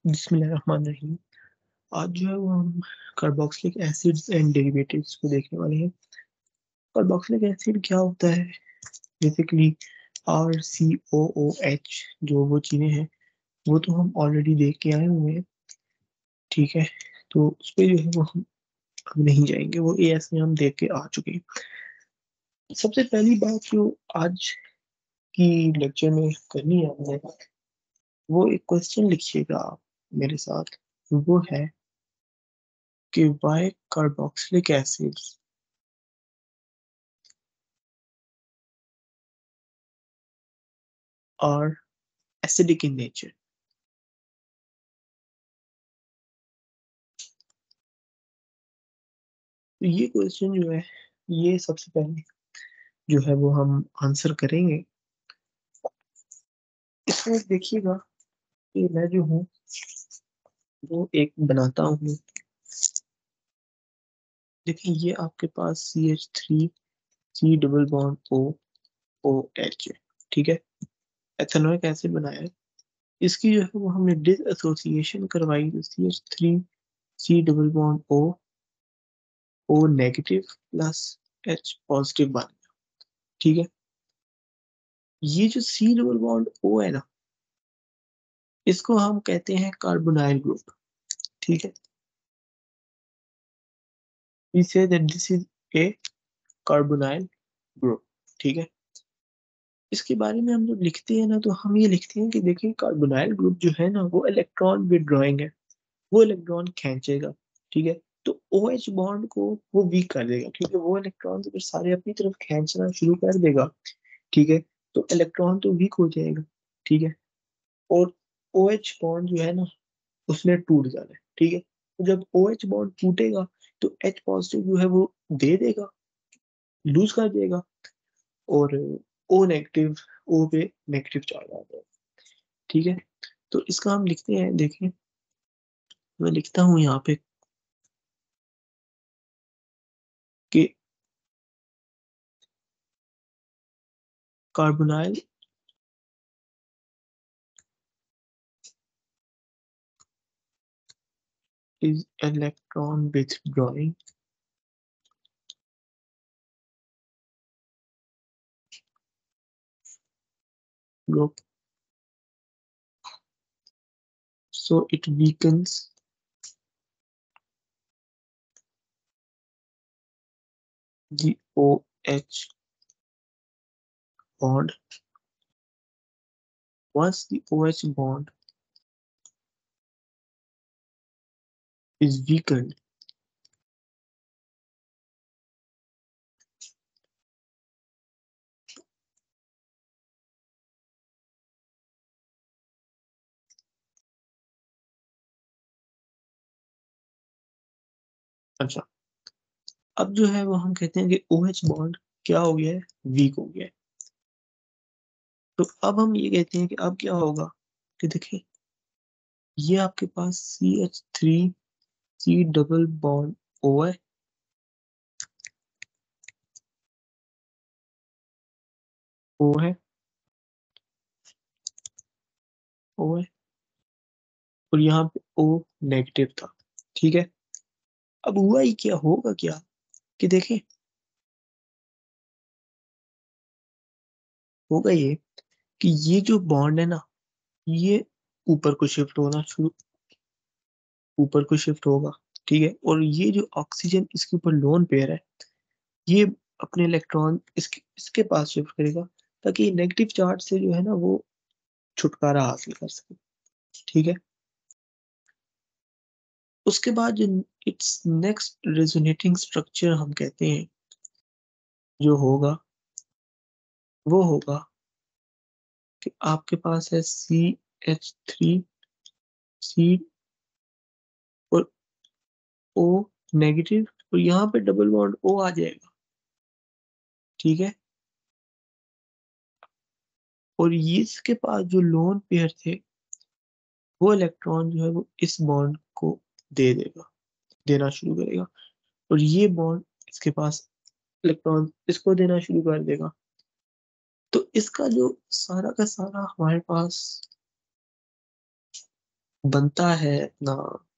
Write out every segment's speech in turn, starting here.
बिस्मिल्लाहिर्रहमानिर्रहीम। आज जो है वो हम कार्बोक्सिलिक एसिड्स एंड डेरिवेटिव्स को देखने वाले हैं। कार्बोक्सिलिक एसिड क्या होता है? बेसिकली RCOOH जो वो चीज़ें हैं वो तो हम ऑलरेडी देख के आए हुए हैं, ठीक है। तो उस पर जो है वो हम अब नहीं जाएंगे, वो AS में हम देख के आ चुके हैं। सबसे पहली बात जो आज की लेक्चर में करनी है हमने, वो एक क्वेश्चन लिखिएगा आप मेरे साथ। वो है कि Y carboxylic acids are acidic in nature। तो ये क्वेश्चन जो है, ये सबसे पहले जो है वो हम आंसर करेंगे। इसमें देखिएगा कि मैं जो हूँ वो एक बनाता हूँ। देखिए ये आपके पास CH3 C double bond O OH है, ठीक है। एथेनोइक एसिड बनाया है। इसकी जो है वो हमने डिस एसोसिएशन करवाई, तो CH3 C double bond O negative plus H positive बन गया, ठीक है। ये जो C डबल बॉन्ड O है ना, इसको हम कहते हैं कार्बोनाइल ग्रुप, ठीक है। We say that this is a carbonyl group, ठीक है। इसके बारे में हम जब लिखते हैं ना, तो हम ये लिखते हैं कि देखिए कार्बोनाइल ग्रुप जो है ना वो इलेक्ट्रॉन विदड्रॉइंग है, वो इलेक्ट्रॉन खींचेगा, ठीक है। तो OH बॉन्ड को वो वीक कर देगा, क्योंकि वो इलेक्ट्रॉन अगर सारे अपनी तरफ खींचना शुरू कर देगा, ठीक है, तो इलेक्ट्रॉन तो वीक हो जाएगा, ठीक है। और OH बॉन्ड जो है ना उसने टूट जाना है, ठीक है। तो जब OH बॉन्ड टूटेगा तो H पॉजिटिव जो है वो दे देगा, लूज कर देगा, और O नेगेटिव, O पे नेगेटिव चार्ज आ जाएगा, ठीक है। तो इसका हम लिखते हैं, देखिए मैं लिखता हूँ यहाँ पे कि carbonyl is electron withdrawing group, so it weakens the OH bond. Once the OH bond is weakened, अच्छा, अब जो है वो हम कहते हैं कि OH बॉन्ड क्या हो गया है, वीक हो गया है। तो अब हम ये कहते हैं कि अब क्या होगा, कि देखिए ये आपके पास CH3 C double bond O है, O है, O है, और यहाँ पे O नेगेटिव था, ठीक है। अब हुआ ही क्या, होगा क्या, कि देखिए होगा ये कि ये जो बॉन्ड है ना, ये ऊपर को शिफ्ट होना शुरू, ऊपर को शिफ्ट होगा, ठीक है। और ये जो ऑक्सीजन इसके ऊपर लोन पेयर है, ये अपने इलेक्ट्रॉन इसके इसके पास शिफ्ट करेगा, ताकि नेगेटिव चार्ज से जो है ना वो छुटकारा हासिल कर सके, ठीक है। उसके बाद जो इट्स नेक्स्ट रेजोनेटिंग स्ट्रक्चर हम कहते हैं जो होगा, वो होगा कि आपके पास है CH3 C और O नेगेटिव, और यहाँ पे डबल बॉन्ड O आ जाएगा, ठीक है। और ये इसके पास जो लोन पेयर थे, वो इलेक्ट्रॉन जो है वो इस बॉन्ड को दे देगा, देना शुरू करेगा, और ये बॉन्ड इसके पास इलेक्ट्रॉन इसको देना शुरू कर देगा। तो इसका जो सारा का सारा हमारे पास बनता है अपना,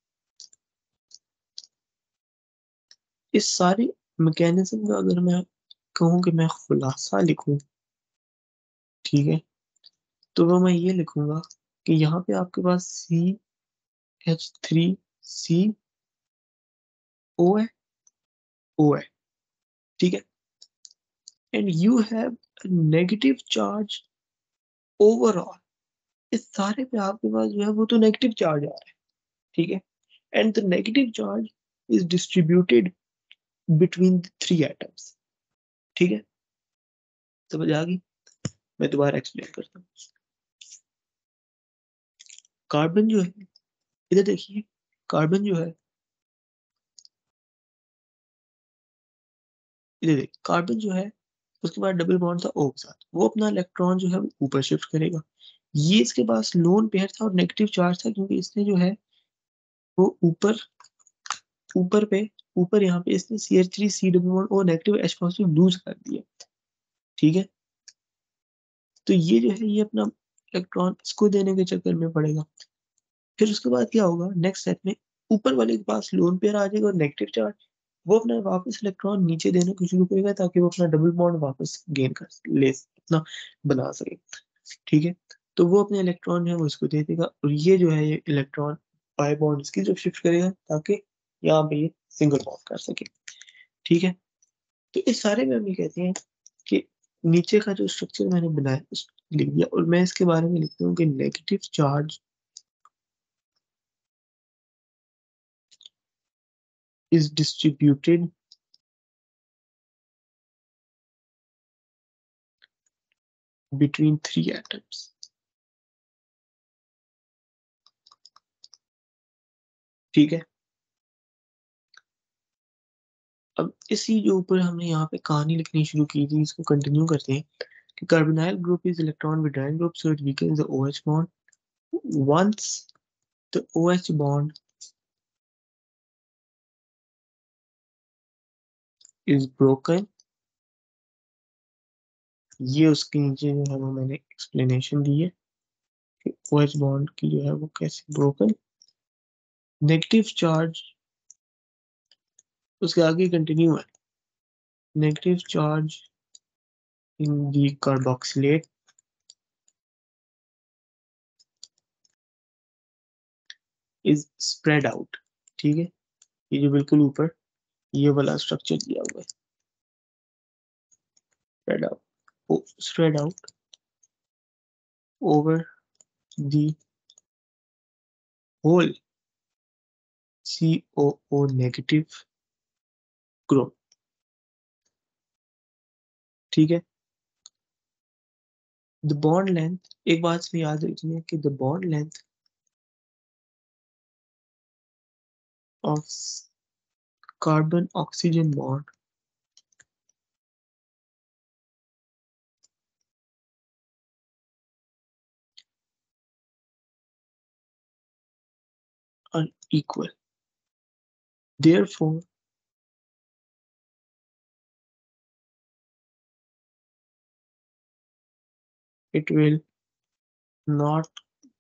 इस सारे मैकेनिज्म का अगर मैं कहूँ कि मैं खुलासा लिखूं, ठीक है, तो वो मैं ये लिखूंगा कि यहाँ पे आपके पास CH3CO है, O है, ठीक है, and you have negative charge overall. इस सारे पे आपके पास जो है वो तो नेगेटिव चार्ज आ रहा है, ठीक है, and the negative charge is distributed between three atoms, ठीक है, समझ आ गई? मैं दोबारा एक्सप्लेन करता हूँ। कार्बन जो है, इधर देखिए, कार्बन जो है, इधर देखिए, कार्बन जो है उसके बाद डबल बॉन्ड था O के साथ, वो अपना इलेक्ट्रॉन जो है वो ऊपर शिफ्ट करेगा। ये इसके पास लोन पेयर था और नेगेटिव चार्ज था, क्योंकि इसने जो है वो ऊपर, ऊपर पे, ऊपर यहाँ पे इसने CH3 C double bond O negative H positive lose कर दिया, ठीक है, तो ये जो है ये अपना इलेक्ट्रॉन इसको देने के चक्कर में पड़ेगा। फिर उसके बाद क्या होगा नेक्स्ट स्टेप में, ऊपर वाले के पास लोन पेयर आ जाएगा और नेगेटिव चार्ज, वो अपना वापस इलेक्ट्रॉन नीचे देने को शुरू करेगा ताकि वो अपना डबल बॉन्ड वापस गेन कर ले अपना बना सके, ठीक है, तो वो अपने इलेक्ट्रॉन जो है वो इसको दे देगा और ये जो है ये इलेक्ट्रॉन पाई बॉन्ड इसकी तरफ शिफ्ट करेगा ताकि यहाँ पे ये सिंगल बॉन्ड कर सके, ठीक है। तो इस सारे में हम ये कहते हैं कि नीचे का जो स्ट्रक्चर मैंने बनाया उसको लिख दिया और मैं इसके बारे में लिखता हूँ कि negative charge is distributed between three atoms, ठीक है। अब इसी जो ऊपर हमने यहाँ पे कहानी लिखनी शुरू की थी इसको कंटिन्यू करते हैं कि carbonyl group is electron withdrawing group, so it weakens the OH bond. Once the OH bond is broken, ये उसके नीचे जो है वो मैंने एक्सप्लेनेशन दी है कि OH बॉन्ड की जो है वो कैसे ब्रोकन, नेगेटिव चार्ज उसके आगे कंटिन्यू है, negative charge in the carboxylate is spread out, ठीक है, ये जो बिल्कुल ऊपर ये वाला स्ट्रक्चर दिया हुआ है, spread out, spread out over the whole COO negative group, ठीक है। द बॉन्ड लेंथ, एक बात में याद रखनी है कि the bond length of carbon oxygen bond are equal, therefore it will not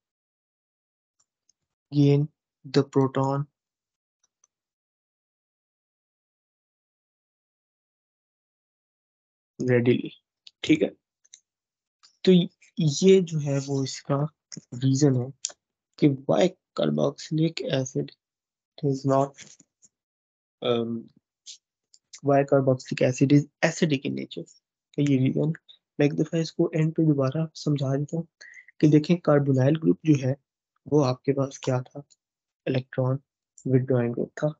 gain the proton readily, ठीक है। तो ये जो है वो इसका रीजन है कि why carboxylic acid is not why carboxylic acid is acidic in nature, का ये रीजन। मैं एक दफा इसको एंड पे दोबारा समझा देता हूँ कि देखें कार्बोनाइल ग्रुप जो है वो आपके पास क्या था, इलेक्ट्रॉन विड्रॉइंग ग्रुप था,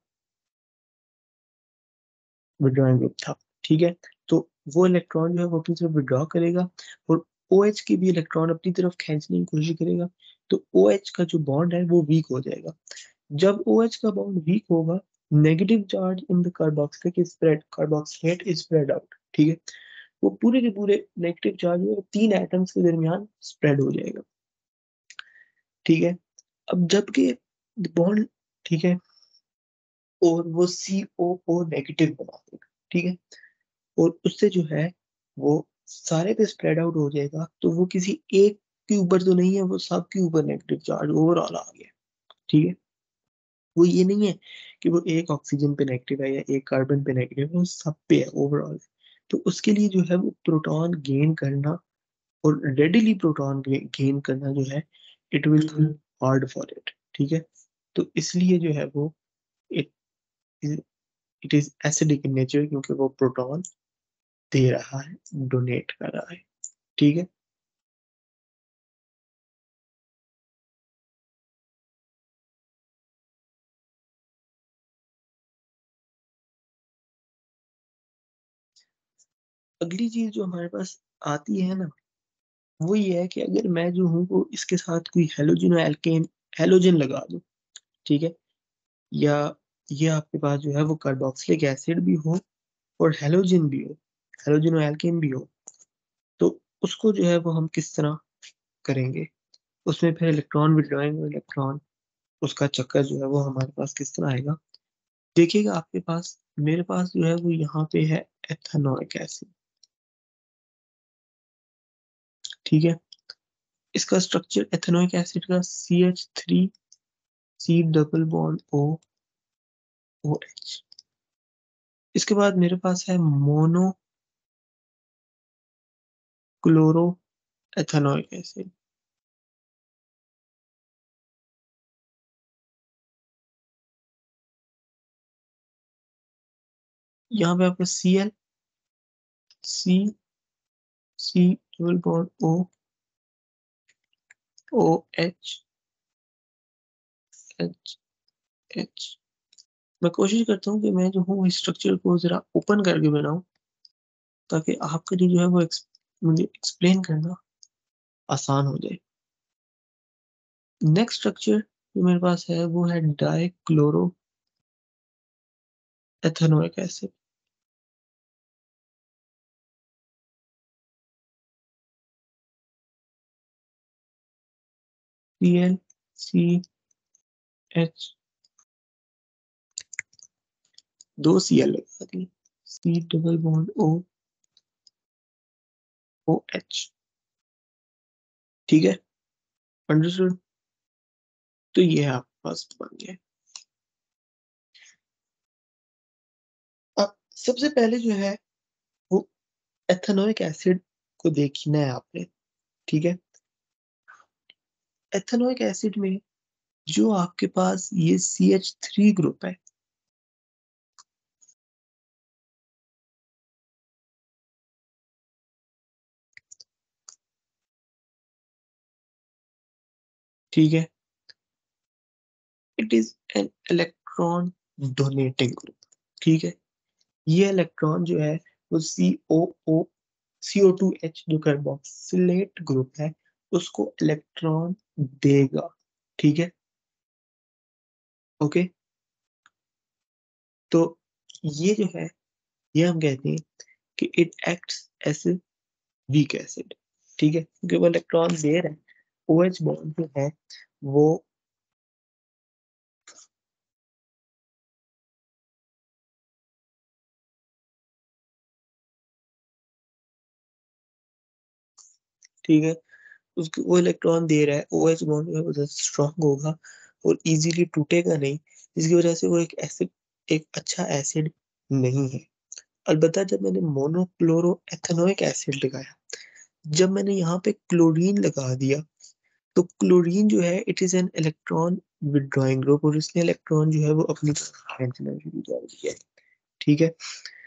विड्रॉइंग ग्रुप था, ठीक है, तो वो इलेक्ट्रॉन जो है वो अपनी तरफ विड्रॉ करेगा और OH की भी इलेक्ट्रॉन अपनी तरफ खींचने की कोशिश करेगा, तो OH का जो बॉन्ड है वो वीक हो जाएगा। जब OH का बॉन्ड वीक होगा, negative charge in the carboxylic is spread, carboxylate is spread out, ठीक है, वो पूरे के पूरे नेगेटिव चार्ज में तीन एटम्स के दरमियान स्प्रेड हो जाएगा, ठीक है। अब जबकि बॉन्ड, ठीक है, और वो COO नेगेटिव बना देगा, ठीक है, और उससे जो है वो सारे पे स्प्रेड आउट हो जाएगा, तो वो किसी एक के ऊपर तो नहीं है, वो सबके ऊपर नेगेटिव चार्ज ओवरऑल आ गया, ठीक है। वो ये नहीं है कि वो एक ऑक्सीजन पे नेगेटिव है या एक कार्बन पे नेगेटिव है, वो सब पे है ओवरऑल। तो उसके लिए जो है वो प्रोटॉन गेन करना और रेडिली प्रोटॉन गेन करना जो है, it will hard for it. ठीक है। तो इसलिए जो है वो it it is acidic in nature, क्योंकि वो प्रोटॉन दे रहा है, डोनेट कर रहा है। ठीक है। अगली चीज जो हमारे पास आती है ना, वो ये है कि अगर मैं जो हूँ वो इसके साथ कोई हेलोजन एल्केन हेलोजन लगा दूं, ठीक है, या ये आपके पास जो है वो कार्बोक्सिलिक एसिड भी हो और हेलोजन भी हो, हेलोजन एल्केन भी हो, तो उसको जो है वो हम किस तरह करेंगे, उसमें फिर इलेक्ट्रॉन विड्रॉइंग और इलेक्ट्रॉन उसका चक्कर जो है वो हमारे पास किस तरह आएगा। देखिएगा आपके पास, मेरे पास जो है वो यहाँ पे है एथेनोइक एसिड। ठीक है। इसका स्ट्रक्चर एथेनोइक एसिड का CH3 C double bond O OH। इसके बाद मेरे पास है मोनो क्लोरो एथेनोइक एसिड। यहाँ पे आपका CL C double bond OH। मैं कोशिश करता हूँ कि मैं जो हूँ स्ट्रक्चर को जरा ओपन करके बनाऊं, ताकि आपके लिए जो है वो मुझे एक्सप्लेन करना आसान हो जाए। नेक्स्ट स्ट्रक्चर जो मेरे पास है वो है di chloro ethanoic acid. ClCH, दो Cl लगा दी, C डबल बॉन्ड OH। ठीक है। अंडरस्टूड। तो ये है आपके पास बन गया। अब सबसे पहले जो है वो एथेनोइक एसिड को देखना है आपने। ठीक है। एथेनोइक एसिड में जो आपके पास ये CH3 ग्रुप है, ठीक है, it is an electron donating group. ठीक है। ये इलेक्ट्रॉन जो है वो CO2H जो कार्बोक्सिलेट ग्रुप है उसको इलेक्ट्रॉन देगा। ठीक है। ओके। तो ये जो है, ये हम कहते हैं कि it acts as a weak acid. ठीक है, क्योंकि वो इलेक्ट्रॉन दे रहा है। OH बॉन्ड जो है वो, ठीक है, उसको वो इलेक्ट्रॉन दे रहा है, OH बॉन्ड जो है वो स्ट्रॉन्ग होगा और इजीली टूटेगा नहीं, जिसकी वजह से वो एक एसिड, एक अच्छा एसिड नहीं है। अलबत्ता जब मैंने मोनोक्लोरो एथेनोइक एसिड लगाया, जब मैंने यहाँ पे क्लोरीन लगा दिया, तो क्लोरीन जो है it is an electron withdrawing group और इसने इलेक्ट्रॉन जो है वो अपनी तरफ खींचना शुरू कर दिया। ठीक है।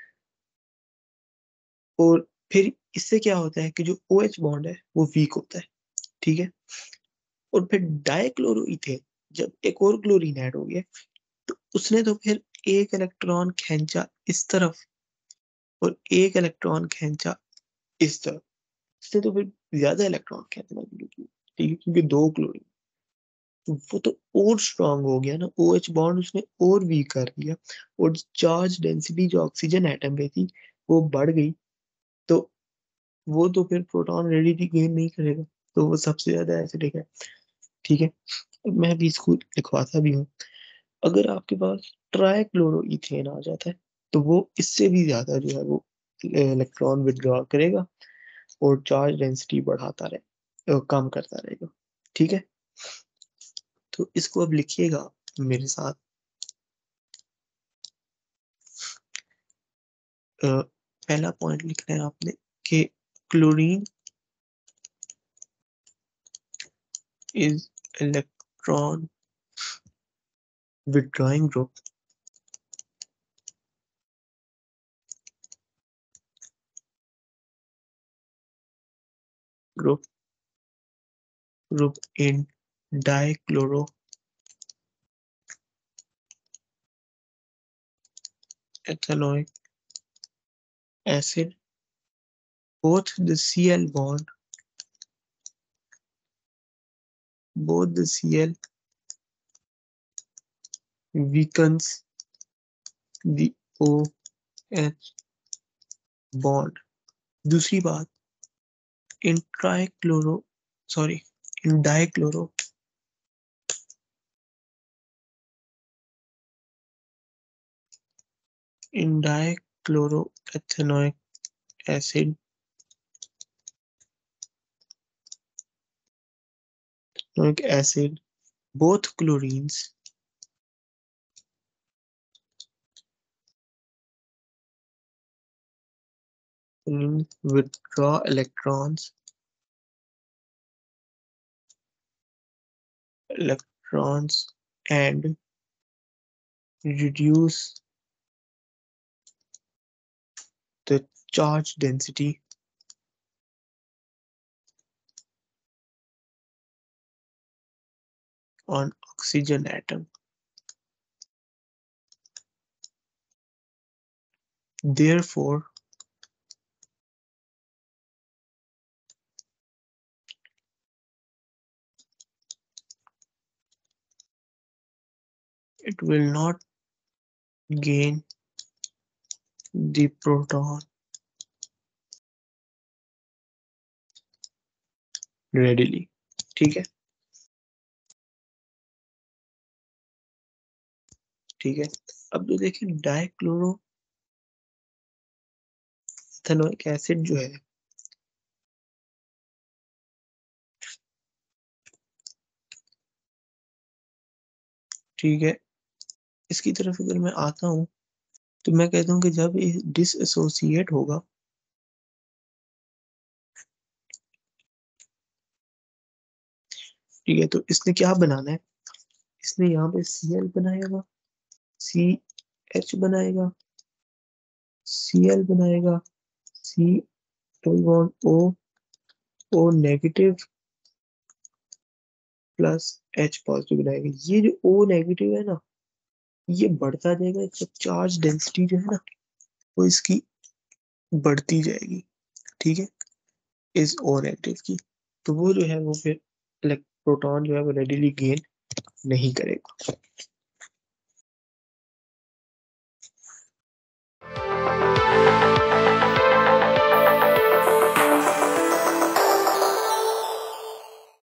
और फिर इससे क्या होता है कि जो OH बॉन्ड है वो वीक होता है। ठीक है। और फिर डाइक्लोरोइथेन, जब एक और क्लोरीन ऐड हो गया, तो उसने तो फिर एक इलेक्ट्रॉन खींचा इस तरफ और एक इलेक्ट्रॉन खींचा इस तरफ, इसने तो फिर ज्यादा इलेक्ट्रॉन खींचना शुरू किया। ठीक है, क्योंकि दो क्लोरीन, तो वो तो और स्ट्रांग हो गया ना, OH बॉन्ड उसने और वीक कर दिया, और चार्ज डेंसिटी जो ऑक्सीजन एटम पे थी वो बढ़ गई। तो वो तो फिर प्रोटॉन रेडिटी गेन नहीं करेगा, तो वो सबसे ज्यादा एसिडिक है। ठीक है। अब मैं भी इसको लिखवाता भी हूँ। अगर आपके पास ट्राइक्लोरोइथेन आ जाता है, तो वो इससे भी ज्यादा जो है वो इलेक्ट्रॉन विड्रॉ करेगा और चार्ज डेंसिटी बढ़ाता रहे, कम करता रहेगा। ठीक है। तो इसको अब लिखिएगा मेरे साथ। पहला पॉइंट लिखना है आपने कि chlorine is electron withdrawing group in dichloroethanoic acid. Both the Cl weakens the OH bond. दूसरी बात, in dichloro dichloroethanoic acid, both chlorines withdraw electrons and reduce the charge density on oxygen atom. Therefore, it will not gain the proton readily. ठीक है, ठीक है। अब तो देखिए डाइक्लोरोएथेनोइक acid जो है, ठीक है, इसकी तरफ अगर मैं आता हूँ तो मैं कहता हूँ कि जब ये डिसएसोसिएट होगा, ठीक है, तो इसने क्या बनाना है, इसने यहाँ पे Cl बनाएगा, CH बनाएगा, Cl बनाएगा, C double bond O negative plus H positive बनाएगा। ये जो O नेगेटिव है ना, ये बढ़ता जाएगा, इसका चार्ज डेंसिटी जो है ना वो इसकी बढ़ती जाएगी, ठीक है, इस O नेगेटिव की। तो वो जो है वो फिर प्रोटॉन जो है वो रेडिली गेन नहीं करेगा।